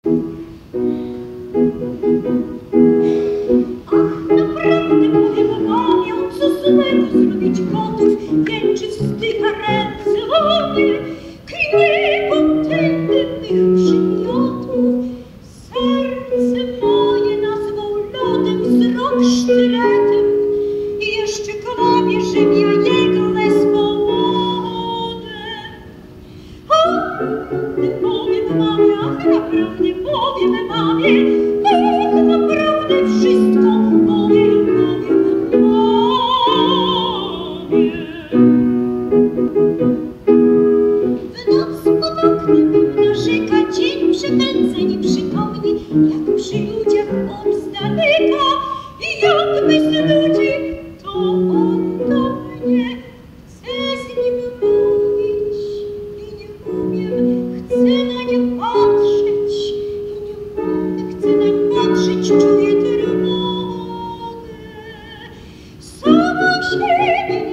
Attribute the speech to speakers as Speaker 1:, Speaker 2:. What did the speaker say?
Speaker 1: Ach, naprawdę powiem mamie, co złego zrobić gotów, jęczy, wzdycha ręce o mnie, klnie potęgnych przymiotów. Serce moje nazwał lodem, wzrok sztyletem i jeszcze kłamie, żem ja jego lesbowodem. Ach, naprawdę powiem mamie, ach, naprawdę powiem mamie, ach, naprawdę wszystko powiem mamie. W noc pod oknem narzeka, dzień przepędza nieprzytomnie, jak przy ludziach on z daleka i jakby z ludzi, to on do mnie. Chcę z nim mówić i nie umiem, chcę nań patrzeć i nie mogę, chcę nań patrzeć, czuję trwogę. Sama siebie